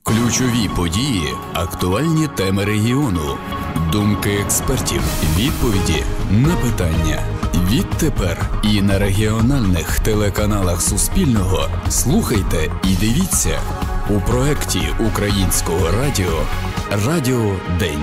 Ключові події, актуальні теми регіону, думки експертів, відповіді на питання. Відтепер і на регіональних телеканалах Суспільного слухайте і дивіться у проєкті Українського радіо «Радіо День».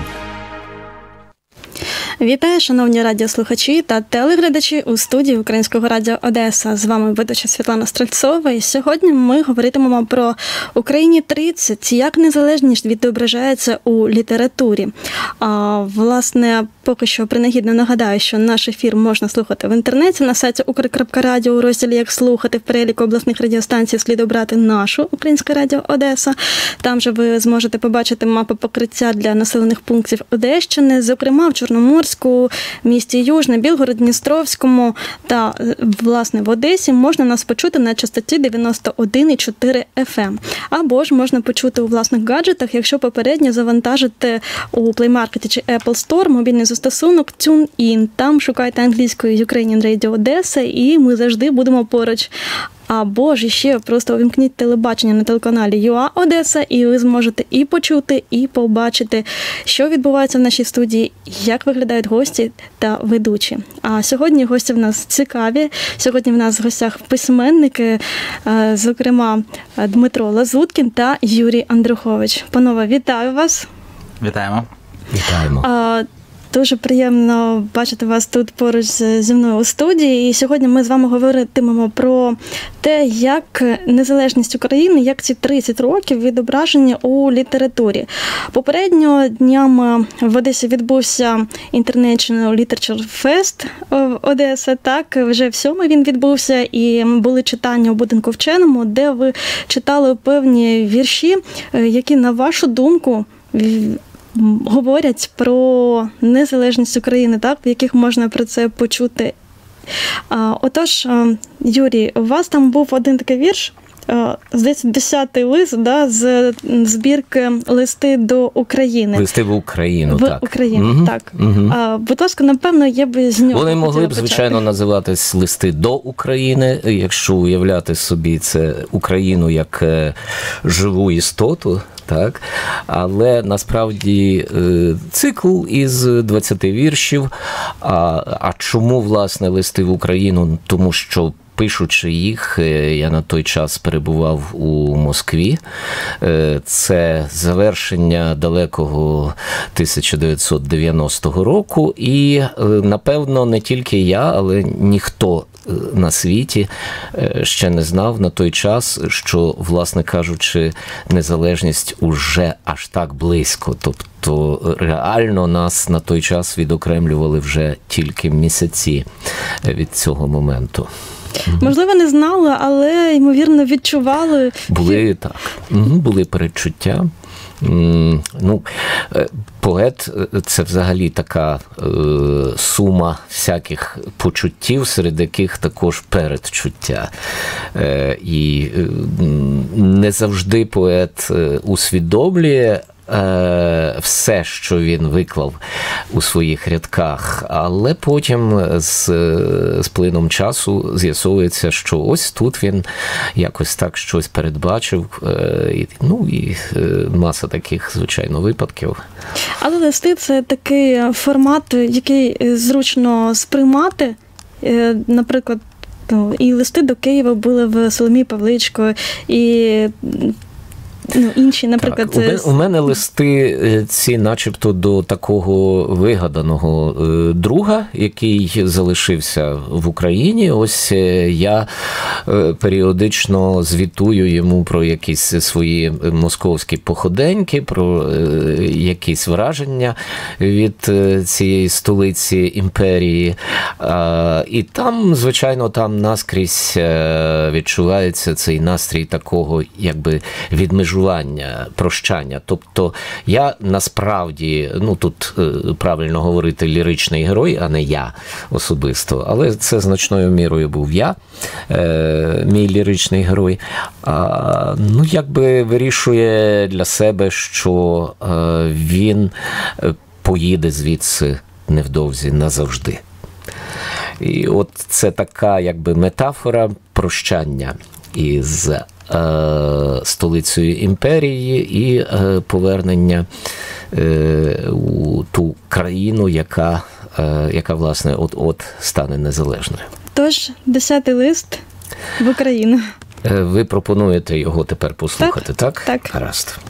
Вітаю, шановні радіослухачі та телеглядачі у студії Українського радіо Одеса. З вами ведуча Світлана Стрельцова. І сьогодні ми говоритимемо про Україні 30, як незалежність відображається у літературі. Власне, поки що принагідно нагадаю, що наш ефір можна слухати в інтернеті на сайті ukr.radio у розділі «Як слухати». В переліку обласних радіостанцій слід обрати нашу Українське радіо Одеса. Там же ви зможете побачити мапу покриття для населених пунктів Одещини, зокрема в Чорноморську, місті Южне, Білгород-Дністровському та, власне, в Одесі можна нас почути на частоті 91,4 FM. Або ж можна почути у власних гаджетах, якщо попередньо завантажите у Play Market чи Apple Store мобільний застосунок TuneIn. Там шукайте англійською Ukrainian Radio Одеса і ми завжди будемо поруч. Або ж ще просто увімкніть телебачення на телеканалі ЮА Одеса, і ви зможете і почути, і побачити, що відбувається в нашій студії, як виглядають гості та ведучі. А сьогодні гості в нас цікаві. Сьогодні в нас в гостях письменники, зокрема Дмитро Лазуткін та Юрій Андрухович. Панове, вітаю вас. Вітаємо. Вітаємо. Дуже приємно бачити вас тут поруч зі мною у студії. І сьогодні ми з вами говоритимемо про те, як незалежність України, як ці 30 років відображені у літературі. Попередньо днями в Одесі відбувся International Literature Fest Одеса. Так, вже в 7-й він відбувся, і були читання у будинку вченому, де ви читали певні вірші, які, на вашу думку, говорять про незалежність України, так, в яких можна про це почути. Отож, Юрій, у вас там був один такий вірш, здається, 10-й лист, да, з збірки «Листи до України». «Листи в Україну», в так. Україну, так. Будь ласка, напевно, я би з нього Вони могли б, почати. звичайно, називатись «Листи до України», якщо уявляти собі це Україну як живу істоту. Так, але насправді цикл із 20 віршів. А чому, власне, «Листи в Україну»? Тому що, пишучи їх, я на той час перебував у Москві. Це завершення далекого 1990 року. І, напевно, не тільки я, але ніхто на світі ще не знав на той час, що, власне кажучи, незалежність уже аж так близько. Тобто реально нас на той час відокремлювали вже тільки місяці від цього моменту. Можливо, не знали, але, ймовірно, відчували. Були передчуття. Поет – це взагалі така сума всяких почуттів, серед яких також передчуття. І не завжди поет усвідомлює все, що він виклав у своїх рядках, але потім з плином часу з'ясовується, що ось тут він якось так щось передбачив, і маса таких, звичайно, випадків. Але листи – це такий формат, який зручно сприймати, наприклад, і листи до Києва були в Соломії Павличко, і інші, наприклад... Так, у мене листи ці начебто до такого вигаданого друга, який залишився в Україні. Ось я періодично звітую йому про якісь свої московські походеньки, про якісь враження від цієї столиці імперії. І там, звичайно, там наскрізь відчувається цей настрій такого, якби, відмежування, прощання. Тобто я насправді, тут правильно говорити ліричний герой, а не я особисто, але це значною мірою був я, мій ліричний герой. Якби вирішує для себе, що він поїде звідси невдовзі назавжди. І от це така, якби, метафора прощання із столицею імперії і повернення у ту країну, яка власне, от стане незалежною. Тож, 10-й лист в Україну. Ви пропонуєте його тепер послухати, так? Так. Гаразд.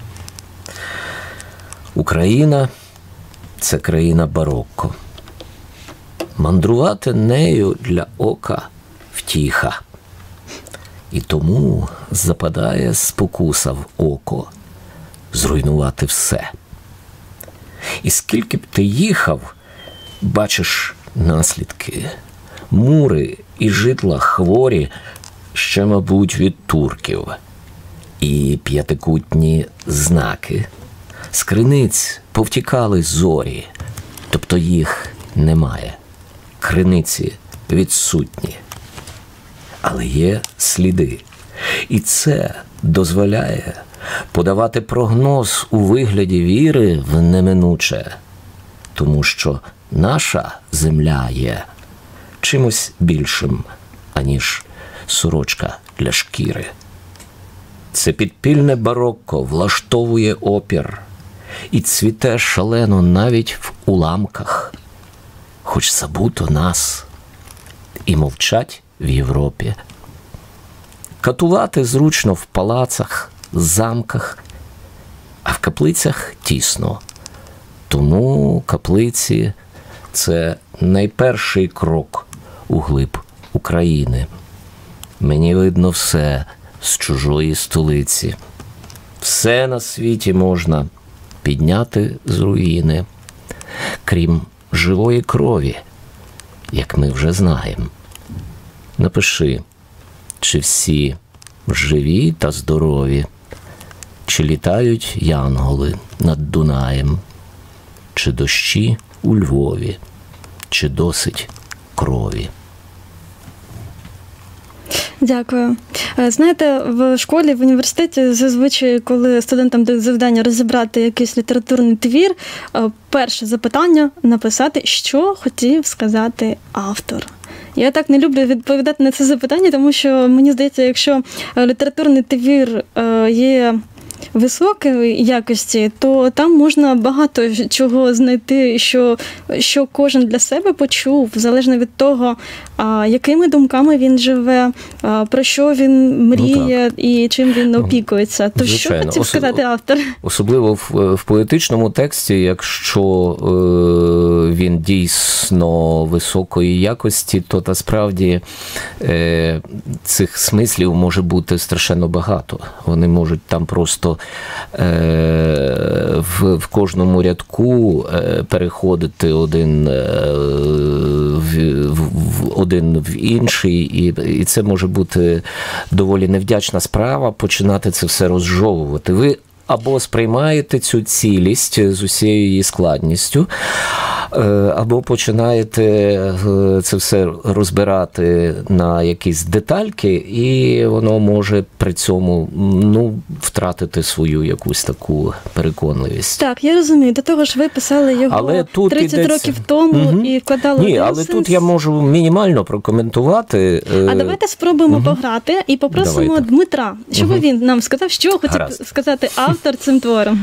Україна – це країна барокко. Мандрувати нею для ока втіха. І тому западає спокуса в око зруйнувати все. І скільки б ти їхав, бачиш наслідки. Мури і житла хворі ще, мабуть, від турків. І п'ятикутні знаки. З криниць повтікали зорі, тобто їх немає. Криниці відсутні. Але є сліди. І це дозволяє подавати прогноз у вигляді віри в неминуче. Тому що наша земля є чимось більшим, аніж сорочка для шкіри. Це підпільне барокко влаштовує опір і цвіте шалено навіть в уламках, хоч забуто нас і мовчать в Європі. Катувати зручно в палацах, замках, а в каплицях тісно. Тому каплиці – це найперший крок у глиб України. Мені видно все з чужої столиці. Все на світі можна підняти з руїни, крім живої крові, як ми вже знаємо. Напиши, чи всі живі та здорові, чи літають янголи над Дунаєм, чи дощі у Львові, чи досить крові. Дякую. Знаєте, в школі, в університеті зазвичай, коли студентам дають завдання розібрати якийсь літературний твір, перше запитання – написати, що хотів сказати автор. Я так не люблю відповідати на це запитання, тому що, мені здається, якщо літературний твір є високої якості, то там можна багато чого знайти, що кожен для себе почув, залежно від того, якими думками він живе, про що він мріє і чим він опікується. То звичайно. що хотів сказати автор? Особливо в поетичному тексті, якщо він дійсно високої якості, то насправді цих смислів може бути страшенно багато. Вони можуть там просто в кожному рядку переходити один в інший, і це може бути доволі невдячна справа це все розжовувати. Ви або сприймаєте цю цілість з усією її складністю, або починаєте це все розбирати на якісь детальки, і воно може при цьому втратити свою якусь таку переконливість. Так, я розумію. До того ж ви писали його 30 років тому і вкладали Ні, але тут я можу мінімально прокоментувати. А давайте спробуємо пограти і попросимо Дмитра, щоб він нам сказав, що хотів сказати автор цим твором.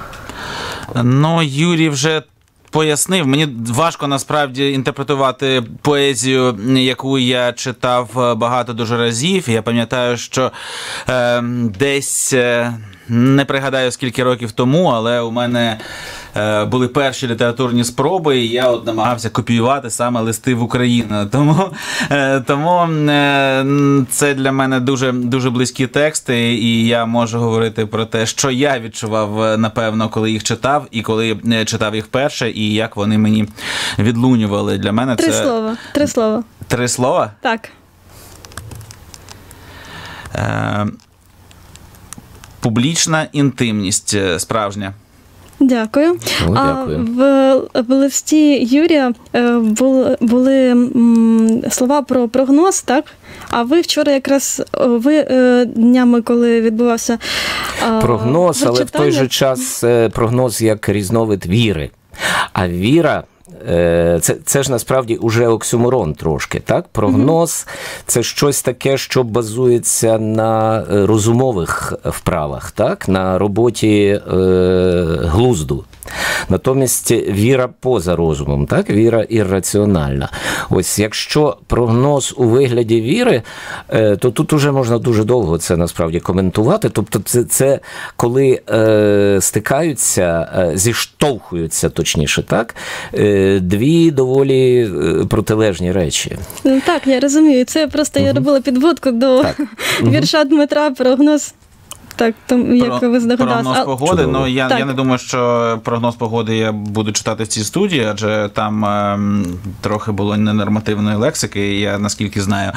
Юрій вже пояснив. Мені важко насправді інтерпретувати поезію, яку я читав багато дуже разів. Я пам'ятаю, що десь, не пригадаю скільки років тому, але у мене були перші літературні спроби, і я намагався копіювати саме листи в Україну. Тому це для мене дуже, дуже близькі тексти, і я можу говорити про те, що я відчував, напевно, коли їх читав, і коли читав їх вперше, і як вони мені відлунювали. Для мене це... Три слова. Три слова? Так. Публічна інтимність справжня. Дякую. Дякую. В листі Юрія були слова про прогноз, так? А ви вчора якраз, днями, коли відбувався прогноз, але в той же час прогноз як різновид віри. А віра це ж насправді уже оксюморон трошки, так? Прогноз – це щось таке, що базується на розумових вправах, так? На роботі глузду. Натомість віра поза розумом, так? Віра ірраціональна. Ось якщо прогноз у вигляді віри, то тут уже можна дуже довго це насправді коментувати. Тобто це коли стикаються, зіштовхуються, точніше, так? Дві доволі протилежні речі. Ну, так, я розумію. Це просто я робила підводку до вірша Дмитра «Прогноз». Так, як ви здогадалися. Прогноз погоди, ну я не думаю, що прогноз погоди я буду читати в цій студії, адже там трохи було ненормативної лексики, і я, наскільки знаю,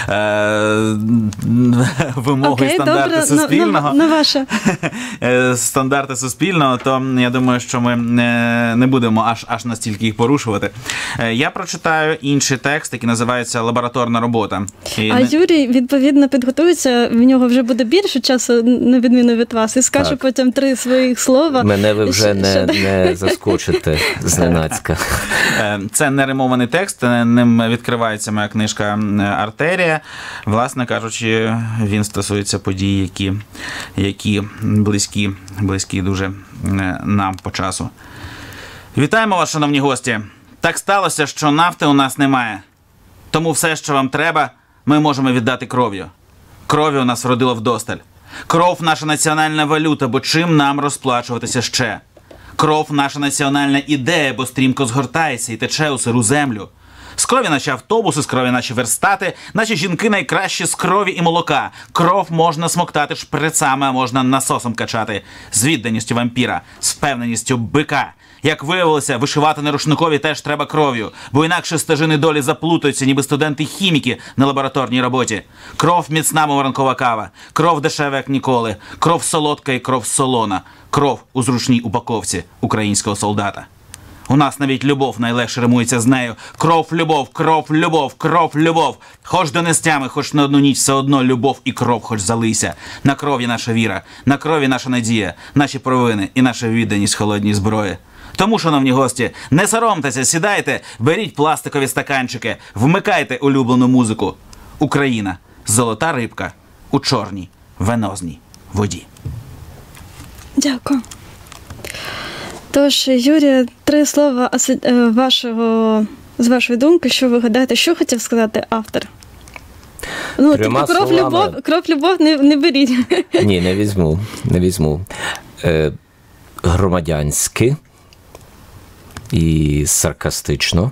вимоги стандарти Суспільного. Стандарти Суспільного, то я думаю, що ми не будемо аж настільки їх порушувати. Я прочитаю інший текст, який називається «Лабораторна робота». А Юрій, відповідно, підготується, в нього вже буде більше часу, на відміну від вас, і скаже потім 3 своїх слова. Мене ви вже не заскочите зненацька. Це неримований текст, ним відкривається моя книжка «Артерія». Власне кажучи, він стосується подій, які близькі дуже нам по часу. Вітаємо вас, шановні гості! Так сталося, що нафти у нас немає. Тому все, що вам треба, ми можемо віддати кров'ю. Крові у нас вродило вдосталь. Кров – наша національна валюта, бо чим нам розплачуватися ще? Кров – наша національна ідея, бо стрімко згортається і тече у сиру землю. З крові наші автобуси, з крові наші верстати, наші жінки найкращі з крові і молока. Кров можна смоктати шприцами, а можна насосом качати. З відданістю вампіра, з впевненістю бика. Як виявилося, вишивати на рушникові теж треба кров'ю, бо інакше стежини долі заплутаються, ніби студенти-хіміки на лабораторній роботі. Кров міцна, мов ранкова кава, кров дешева, як ніколи, кров солодка і кров солона, кров у зручній упаковці українського солдата. У нас навіть любов найлегше римується з нею. Кров, любов, кров, любов, кров, любов. Хоч донестями, хоч на одну ніч, все одно любов і кров хоч залийся. На крові наша віра, на крові наша надія, наші провини і наша відданість холодній зброї. Тому, шановні гості, не соромтеся, сідайте, беріть пластикові стаканчики, вмикайте улюблену музику. Україна – золота рибка у чорній венозній воді. Дякую. Тож, Юрій, 3 слова з вашої думки, що ви гадаєте, що хотів сказати автор? Ну, кров, любов не беріть. Ні, не візьму. Громадянськи і саркастично,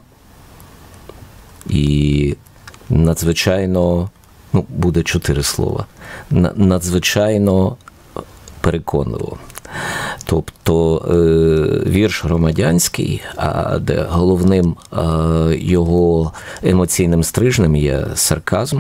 і надзвичайно, буде 4 слова, надзвичайно переконливо. Тобто вірш громадянський, де головним його емоційним стрижнем є сарказм.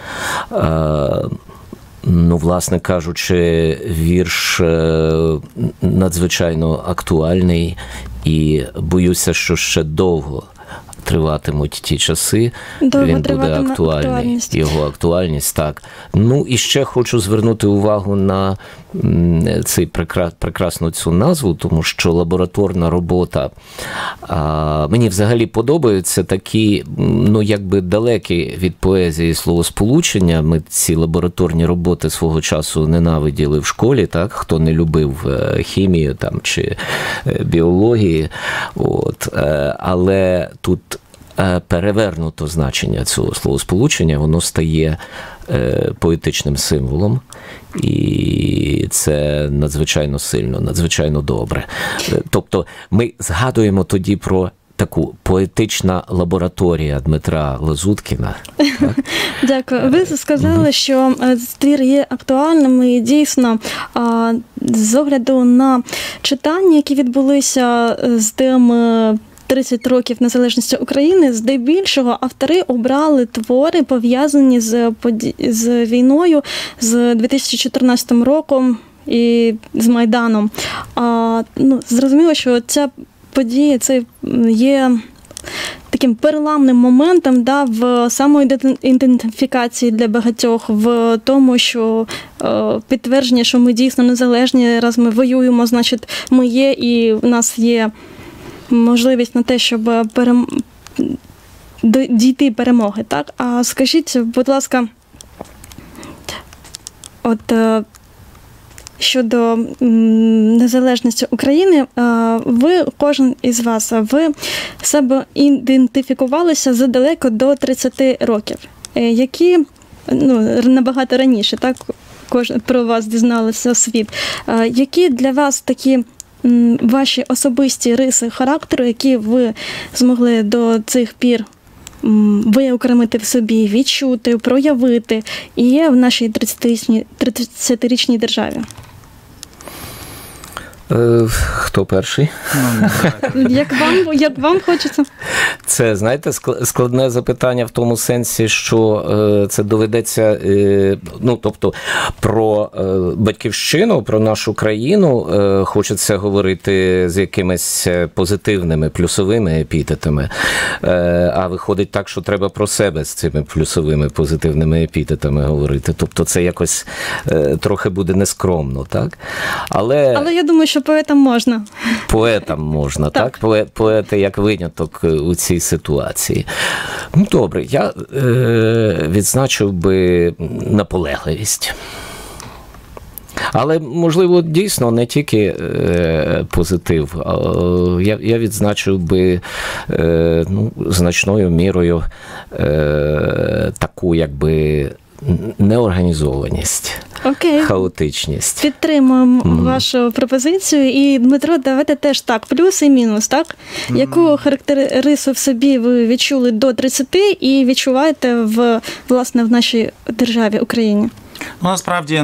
Власне кажучи, вірш надзвичайно актуальний, і боюся, що ще довго триватимуть ті часи, він буде актуальний. Його актуальність, так. І ще хочу звернути увагу на цей прекрасну цю назву, тому що лабораторна робота. Мені взагалі подобаються такі, якби далекі від поезії словосполучення. Ми ці лабораторні роботи свого часу ненавиділи в школі, так? Хто не любив хімію там, чи біології. Але тут перевернуто значення цього словосполучення, воно стає поетичним символом, і це надзвичайно сильно, надзвичайно добре. Тобто ми згадуємо тоді про таку поетична лабораторія Дмитра Лазуткіна. Дякую. Ви сказали, що твір є актуальним, і дійсно, з огляду на читання, які відбулися з теми 30 років незалежності України, здебільшого автори обрали твори, пов'язані з війною, з 2014 роком і з Майданом. Зрозуміло, що ця подія це є таким переламним моментом в самоідентифікації для багатьох, в тому, що підтвердження, що ми дійсно незалежні, раз ми воюємо, значить ми є, і в нас є можливість на те, щоб дійти перемоги, так? А скажіть, будь ласка, от щодо незалежності України, ви, кожен із вас, ви себе ідентифікувалися задалеко до 30 років, які, набагато раніше, так, про вас дізналися світ. Які для вас такі ваші особисті риси характеру, які ви змогли до цих пір виокремити в собі, відчути, проявити, і є в нашій 30-річній державі? Хто перший? Як вам хочеться? Це, знаєте, складне запитання в тому сенсі, що це доведеться, тобто про батьківщину, про нашу країну хочеться говорити з якимись позитивними, плюсовими епітетами, а виходить так, що треба про себе з цими плюсовими, позитивними епітетами говорити. Тобто це якось трохи буде нескромно, так? Але я думаю, що поетам можна. Поетам можна, так? Поети як виняток у цій ситуації. Добре, я відзначив би наполегливість. Але, можливо, дійсно не тільки позитив. Я відзначив би значною мірою таку, якби, неорганізованість. Окей. Хаотичність. Підтримуємо вашу пропозицію. І, Дмитро, давайте теж так, плюс і мінус, так? Яку характеристику в собі ви відчули до 30 і відчуваєте власне в нашій державі Україні? Насправді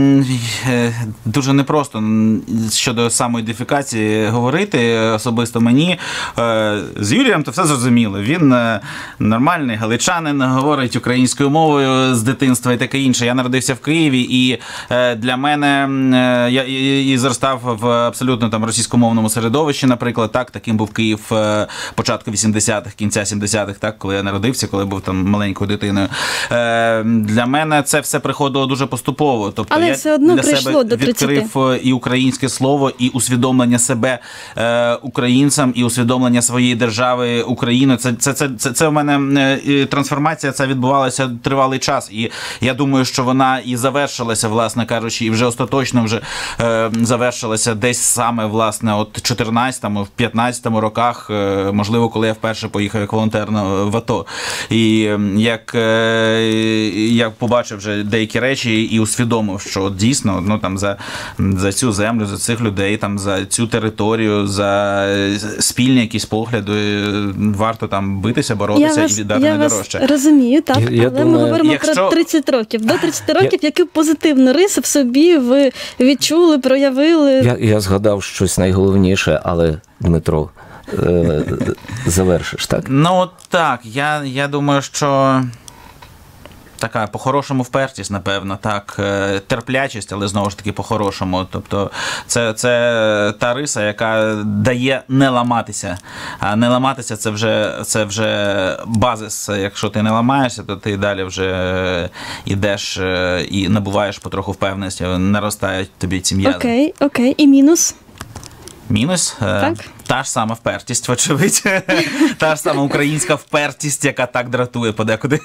дуже непросто щодо самоідентифікації говорити, особисто мені. З Юрієм то все зрозуміло. Він нормальний галичанин, говорить українською мовою з дитинства і таке інше. Я народився в Києві, і для мене я і зростав в абсолютно там російськомовному середовищі, наприклад, так, таким був Київ початку 80-х, кінця 70-х, так, коли я народився, коли був там маленькою дитиною. Для мене це все приходило дуже поступово. Тобто але я все одно для себе відкрив і українське слово, і усвідомлення себе українцем, і усвідомлення своєї держави Україною. Це у мене трансформація, ця відбувалася тривалий час. І я думаю, що вона і завершилася, власне кажучи, і вже остаточно вже завершилася десь саме, власне, от 14-му, в 15-му роках, можливо, коли я вперше поїхав як волонтер в АТО. І як я побачив вже деякі речі і усвідомив, що дійсно там за цю землю, за цих людей, там за цю територію, за спільні якісь погляди варто там битися, боротися і віддати найдорожче. Я вас розумію, так, але ми говоримо про 30 років. До 30 років, які позитивні риси в собі ви відчули, проявили? Я згадав щось найголовніше, але, Дмитро, завершиш, так? Так, я думаю, що така по-хорошому впертість, напевно, так, терплячість, але знову ж таки по-хорошому. Тобто це та риса, яка дає не ламатися. А не ламатися це вже базис. Якщо ти не ламаєшся, то ти далі вже йдеш і набуваєш потроху впевненості, наростають тобі ці м'язи. Окей. І мінус? Мінус? Так. Та ж сама впертість, вочевидь. Та ж сама українська впертість, яка так дратує подекуди.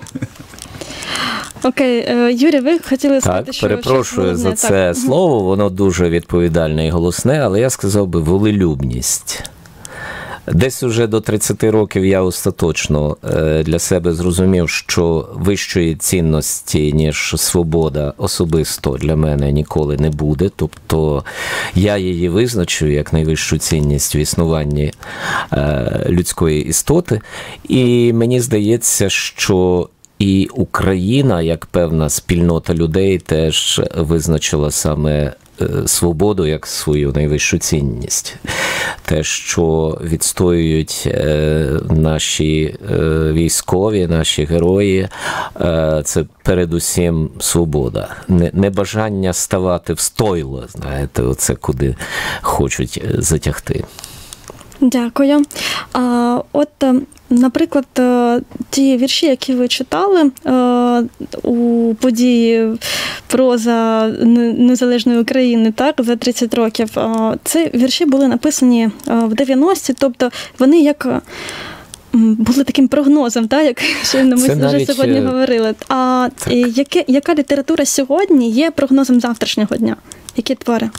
Окей, Юрій, ви хотіли сказати, що... Так, перепрошую за це слово, воно дуже відповідальне і голосне, але я сказав би волелюбність. Десь уже до 30 років я остаточно для себе зрозумів, що вищої цінності, ніж свобода, особисто для мене ніколи не буде. Тобто я її визначу як найвищу цінність в існуванні людської істоти. І мені здається, що і Україна, як певна спільнота людей, теж визначила саме свободу як свою найвищу цінність. Те, що відстоюють наші військові, наші герої, це передусім свобода. Не бажання ставати в стойло, знаєте, оце куди хочуть затягти. Дякую. наприклад, ті вірші, які ви читали у події проза незалежної України, так, за 30 років, ці вірші були написані в 90-ті, тобто вони як були таким прогнозом, так, як щойно ми вже сьогодні говорили. А яка література сьогодні є прогнозом завтрашнього дня? Які твори?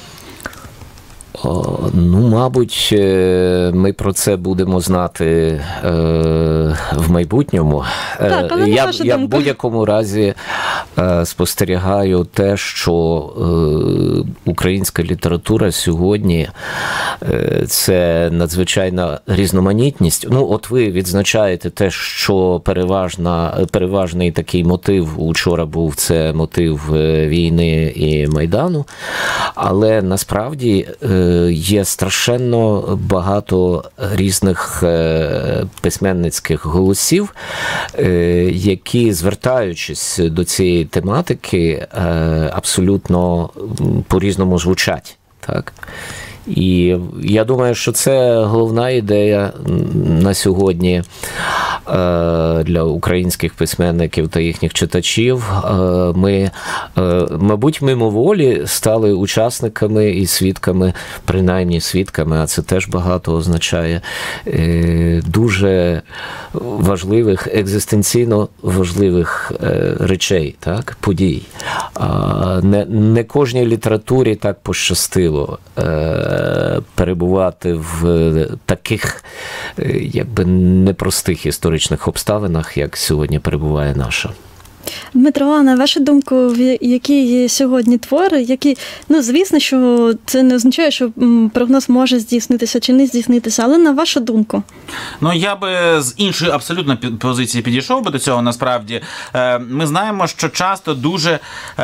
Ну, мабуть, ми про це будемо знати в майбутньому. Так, але я в будь-якому разі спостерігаю те, що українська література сьогодні – це надзвичайна різноманітність. Ну, от ви відзначаєте те, що переважний такий мотив учора був – це мотив війни і Майдану, але насправді є страшенно багато різних письменницьких голосів, які, звертаючись до цієї тематики, абсолютно по-різному звучать. Так? І я думаю, що це головна ідея на сьогодні для українських письменників та їхніх читачів. Ми, мабуть, мимоволі стали учасниками і свідками, принаймні свідками, а це теж багато означає, дуже важливих, екзистенційно важливих речей, так, подій. Не кожній літературі так пощастило перебувати в таких, якби, непростих історичних обставинах, як сьогодні перебуває наша. Дмитро, а на вашу думку, які є сьогодні твори, які, ну, звісно, що це не означає, що прогноз може здійснитися чи не здійснитися, але на вашу думку? Ну, я би з іншої абсолютно позиції підійшов би до цього, насправді. Ми знаємо, що часто дуже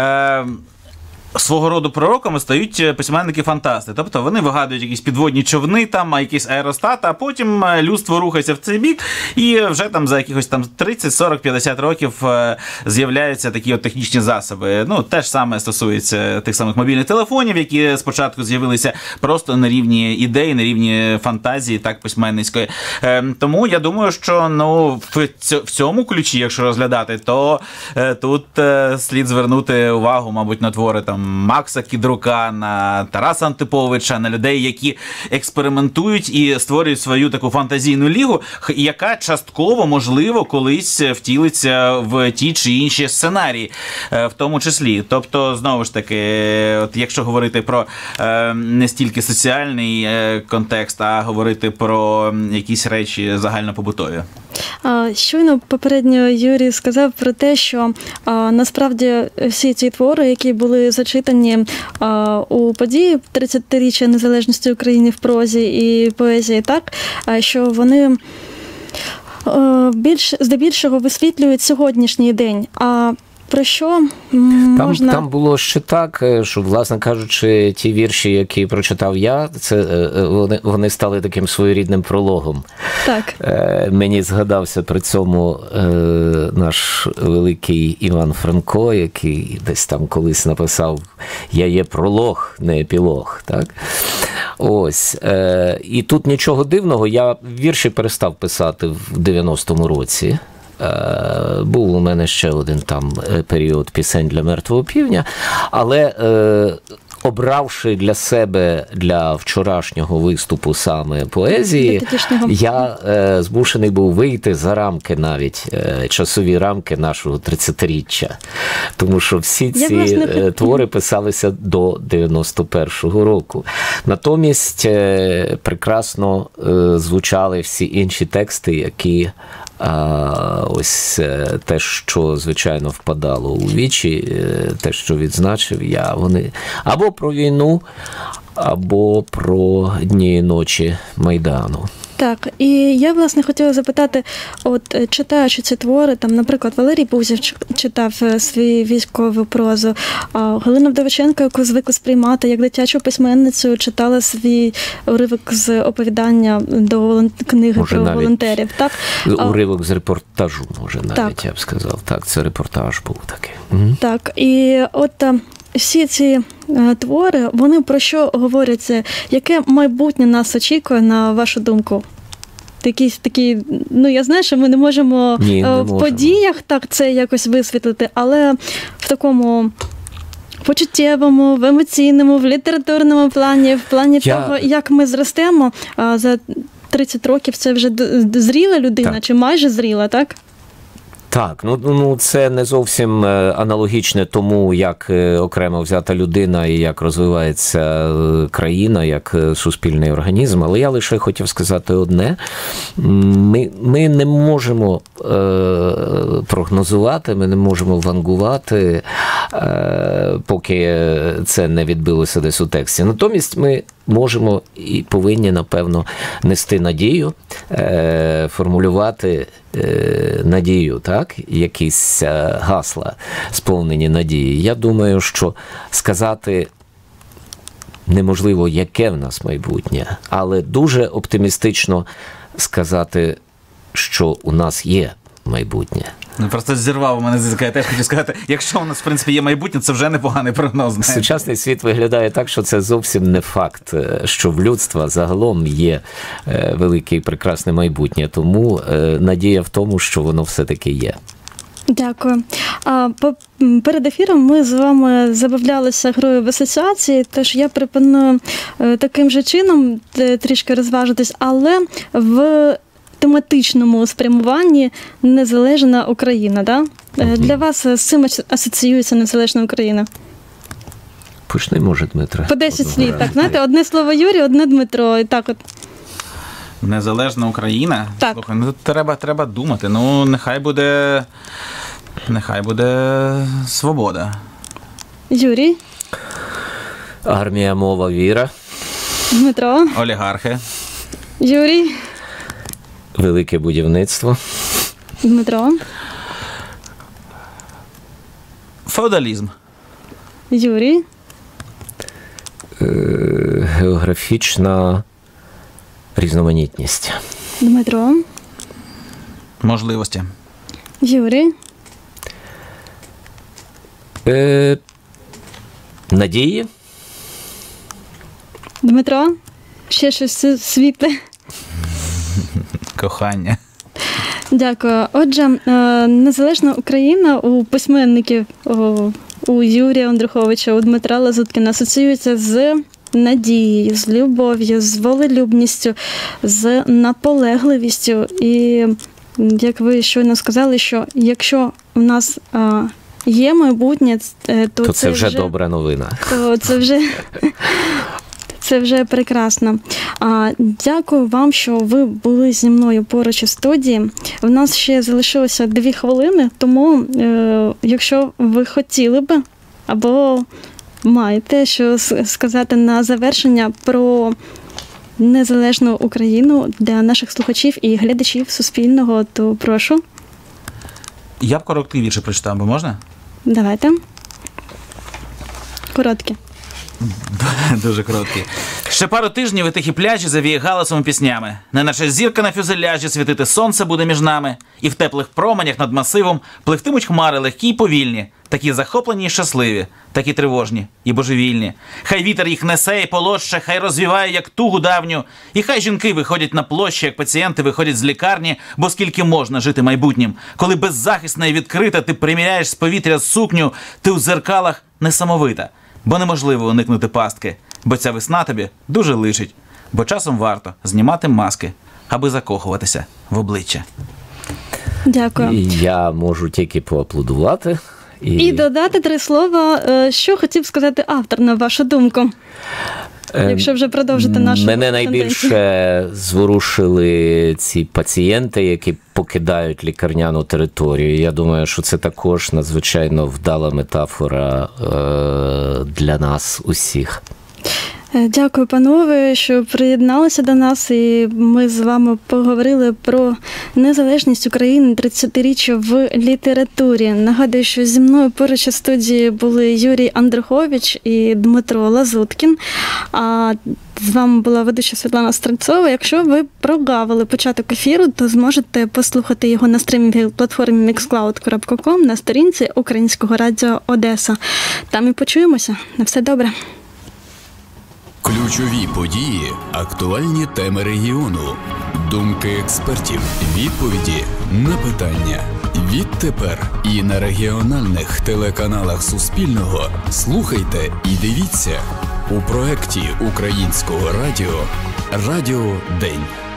свого роду пророками стають письменники-фантасти. Тобто вони вигадують якісь підводні човни, там, якісь аеростати, а потім людство рухається в цей бік, і вже там за якихось там 30, 40, 50 років з'являються такі от технічні засоби. Ну, те ж саме стосується тих самих мобільних телефонів, які спочатку з'явилися просто на рівні ідеї, на рівні фантазії, так, письменницької. Тому я думаю, що, ну, в цьому ключі, якщо розглядати, то тут слід звернути увагу, мабуть, на твори там Макса Кідрука, на Тараса Антиповича, на людей, які експериментують і створюють свою таку фантазійну лігу, яка частково, можливо, колись втілиться в ті чи інші сценарії, в тому числі. Тобто, знову ж таки, от якщо говорити про не стільки соціальний контекст, а говорити про якісь речі загальнопобутові. Щойно попередньо Юрій сказав про те, що насправді всі ці твори, які були зачитані у події 30-річчя незалежності України в прозі і поезії, так, що вони здебільшого висвітлюють сьогоднішній день. А про що можна... Там було ще так, що, власне кажучи, ті вірші, які прочитав я, вони стали таким своєрідним прологом. Так. Мені згадався при цьому наш великий Іван Франко, який десь там колись написав «Я є пролог, не епілог». Так? Ось. І тут нічого дивного, я вірші перестав писати в 90-му році. Був у мене ще один там період пісень для мертвого півня, але обравши для себе, для вчорашнього виступу саме поезії, я змушений був вийти за рамки навіть, часові рамки нашого 30-річчя. Тому що всі ці твори писалися до 91-го року. Натомість прекрасно звучали всі інші тексти, які ось те, що, звичайно, впадало у вічі, те, що відзначив я, вони або про війну, або про дні і ночі Майдану. Так, і я, власне, хотіла запитати, от читаючи ці твори, там, наприклад, Валерій Бузів читав свою військову прозу, Галина Вдовиченко, яку звикли сприймати як дитячу письменницю, читала свій уривок з оповідання до книги може, про волонтерів. Так? Уривок з репортажу, може, навіть, так. Я б сказав. Так, це репортаж був такий. Так, і от всі ці твори, вони про що говорять? Яке майбутнє нас очікує, на вашу думку? якісь такі, ну я знаю, що ми не можемо в подіях так це якось висвітлити, але в такому почуттєвому, в емоційному, в літературному плані, в плані того, як ми зростемо, за 30 років це вже зріла людина, чи майже зріла, так? Так, ну це не зовсім аналогічне тому, як окремо взята людина і як розвивається країна, як суспільний організм. Але я лише хотів сказати одне. Ми не можемо прогнозувати, ми не можемо вангувати, поки це не відбилося десь у тексті. Натомість ми можемо і повинні, напевно, нести надію, формулювати надію, так? Якісь гасла, сповнені надії. Я думаю, що сказати неможливо, яке в нас майбутнє, але дуже оптимістично сказати, що у нас є майбутнє. Ну, просто зірвав у мене з язика. Я теж хотів сказати, якщо у нас, в принципі, є майбутнє, це вже непоганий прогноз. Сучасний світ виглядає так, що це зовсім не факт, що в людства загалом є велике і прекрасне майбутнє. Тому надія в тому, що воно все-таки є. Дякую. Перед ефіром ми з вами забавлялися грою в асоціації, тож я пропоную таким же чином трішки розважитись, але в тематичному спрямуванні «Незалежна Україна», да? Для вас з цим асоціюється «Незалежна Україна»? Почни, може, Дмитро. По 10 слів, так, знаєте, одне слово Юрій, одне Дмитро, і так от. Незалежна Україна? Так. Слухай, ну треба думати. Ну, нехай буде свобода. Юрій? Армія, мова, віра. Дмитро? Олігархи. Юрій? Велике будівництво. Дмитро? Феодалізм. Юрій? Географічна різноманітність. Дмитро? Можливості. Юрій? Надії. Дмитро? Ще щось світле? Кохання. Дякую. Отже, «Незалежна Україна» у письменників, у Юрія Андруховича, у Дмитра Лазуткіна асоціюється з надією, з любов'ю, з волелюбністю, з наполегливістю. І, як ви щойно сказали, що якщо в нас є майбутнє, то це вже добра новина. То це вже прекрасно. Дякую вам, що ви були зі мною поруч у студії. У нас ще залишилося 2 хвилини, тому якщо ви хотіли би або маєте що сказати на завершення про незалежну Україну для наших слухачів і глядачів Суспільного, то прошу. Я б короткий віршик прочитав, бо можна? Давайте. Короткі. Дуже короткий. Ще пару тижнів і тихі пляжі завіє галасом і піснями. Неначе зірка на фюзеляжі світити сонце буде між нами. І в теплих променях над масивом пливтимуть хмари легкі й повільні. Такі захоплені й щасливі, такі тривожні і божевільні. Хай вітер їх несе і полоще, хай розвіває, як тугу давню. І хай жінки виходять на площі, як пацієнти виходять з лікарні, бо скільки можна жити майбутнім. Коли беззахисна і відкрита, ти приміряєш з повітря сукню, ти у дзеркалах несамовита. Бо неможливо уникнути пастки, бо ця весна тобі дуже личить. Бо часом варто знімати маски, аби закохуватися в обличчя. Дякую. Я можу тільки поаплодувати. І додати 3 слова, що хотів сказати автор, на вашу думку. Якщо вже продовжити нашу Мене найбільше зворушили ці пацієнти, які покидають лікарняну територію. Я думаю, що це також надзвичайно вдала метафора для нас усіх. Дякую, панове, що приєдналися до нас, і ми з вами поговорили про незалежність України, 30-річчя в літературі. Нагадую, що зі мною поруч у студії були Юрій Андрухович і Дмитро Лазуткін. А з вами була ведуча Світлана Стрельцова. Якщо ви прогавили початок ефіру, то зможете послухати його на стрімінг-платформі mixcloud.com на сторінці Українського радіо Одеса. Там і почуємося. На все добре. Ключові події, актуальні теми регіону, думки експертів, відповіді на питання. Відтепер і на регіональних телеканалах Суспільного слухайте і дивіться у проєкті Українського радіо «Радіо День».